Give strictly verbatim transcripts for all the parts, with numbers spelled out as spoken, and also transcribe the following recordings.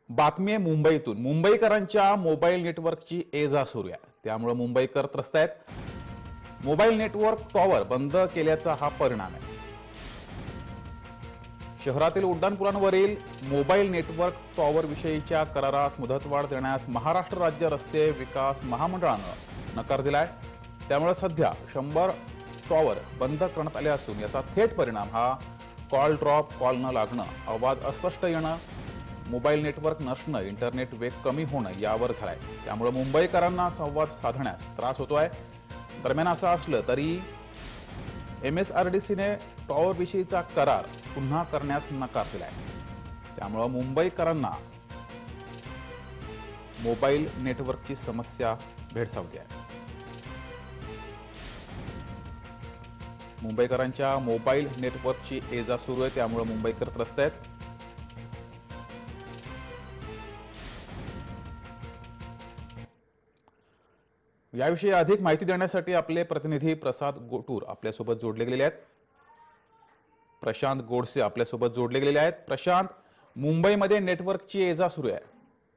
बातमी आहे मुंबईतून। मुंबईकरांच्या मोबाईल नेटवर्कची ये-जा सुरू आहे, त्यामुळे मुंबईकर त्रस्त आहेत। मोबाईल नेटवर्क टॉवर बंद केल्याचा हा परिणाम आहे। शहरातील उड्डाणपुलांवरील मोबाईल नेटवर्क टॉवर विषयीच्या करारास मुदतवाढ देण्यास महाराष्ट्र राज्य रस्ते विकास महामंडळाने नकार दिलाय। त्यामुळे सध्या शंभर टॉवर बंद करण्यात आले असून याचा थेट परिणाम हा कॉल ड्रॉप, कॉल न लागणं, आवाज अस्पष्ट येणं, मोबाईल नेटवर्क नसणं, इंटरनेट वेग कमी होणं यावर झालाय। त्यामुळे मुंबईकरांना संवाद साधण्यास त्रास होतोय। दरम्यान असं असलं तरी एमएसआरडीसीने टॉवर विषयीचा करार पुन्हा करण्यास नकार दिलाय। त्यामुळे मुंबईकरांना मोबाईल नेटवर्कची समस्या भेडसावते आहे। मुंबईकरांच्या मोबाईल नेटवर्कची ये-जा सुरू आहे, त्यामुळे मुंबईकर त्रस्त आहेत। याविषयी अधिक माहिती देण्यासाठी आपले प्रतिनिधी प्रसाद गोटूर आपल्यासोबत जोडले गेले आहेत। प्रशांत गोडसे आपल्यासोबत जोडले गेलेले आहेत। प्रशांत, मुंबईमध्ये नेटवर्कची ये-जा सुरू आहे।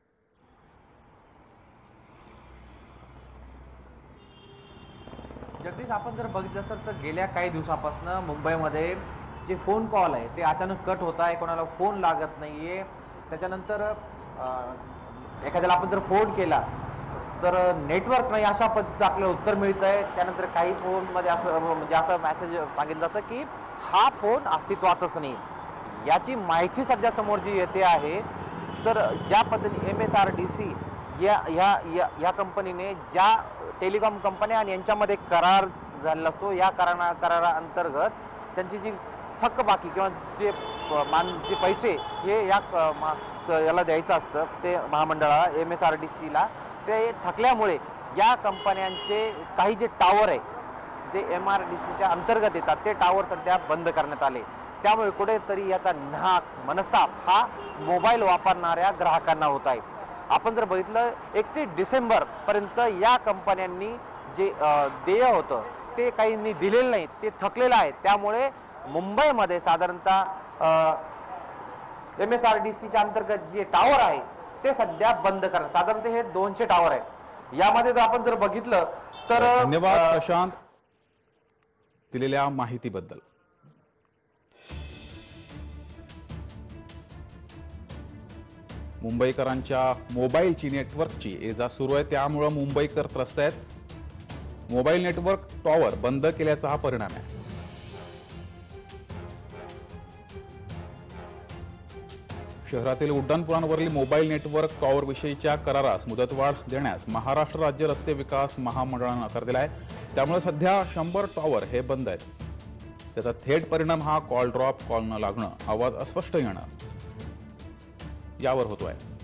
जगदीश, आपण जर बघितलं असेल तर गेल्या काही दिवसापासून मुंबईमध्ये जे फोन कॉल आहे ते अचानक कट होत आहे, कोणाला फोन लागत नाहीये। त्याच्यानंतर एखाद्याला आपण जर फोन केला तर नेटवर्क नाही अशा पद्धतीचं आपल्याला उत्तर मिळत आहे। त्यानंतर काही फोनमध्ये असं म्हणजे असं मेसेज सांगितलं जातं की हा फोन अस्तित्वातच नाही। याची माहिती सध्या समोर जी येते आहे, तर ज्या पद्धतीने M S R D C या या या कंपनीने ज्या टेलिकॉम कंपन्या आणि यांच्यामध्ये करार झालेला असतो, या करारा कराराअंतर्गत त्यांची जी थकबाकी किंवा जे मान जे पैसे हे या याला द्यायचं असतं ते महामंडळाला, एम एस आर डी सीला, ते थकल्यामुळे या कंपन्यांचे काही जे टावर आहे जे एम आर डी सीच्या अंतर्गत येतात ते टावर सध्या बंद करण्यात आले। त्यामुळे कुठेतरी याचा नाक मनस्ताप हा मोबाईल वापरणाऱ्या ग्राहकांना होत आहे। आपण जर बघितलं एकतीस डिसेंबर पर्यंत या कंपन्यांनी जे देय होतं ते काहींनी दिलेलं नाही, ते थकलेलं आहे। त्यामुळे मुंबईमध्ये साधारणतः एम एस आर डी सीच्या अंतर्गत जे टावर आहे ते सध्या बंद करणार, साधारणतः हे दोनशे टावर आहे। यामध्ये जर आपण जर बघितलं तर धन्यवाद प्रशांत दिलेल्या माहितीबद्दल। मुंबईकरांच्या मोबाईलची नेटवर्कची ये-जा सुरू आहे, त्यामुळे मुंबईकर त्रस्त आहेत। मोबाईल नेटवर्क टॉवर बंद केल्याचा हा परिणाम आहे। शहरातील उड्डाणपुलांवरील मोबाईल नेटवर्क टॉवर विषयीच्या करारास मुदतवाढ देण्यास महाराष्ट्र राज्य रस्ते विकास महामंडळाने नकार दिलाय। त्यामुळे सध्या शंभर टॉवर हे बंद आहेत। त्याचा थेट परिणाम हा कॉल ड्रॉप, कॉल न लागणं, आवाज अस्पष्ट येणं यावर होतोय।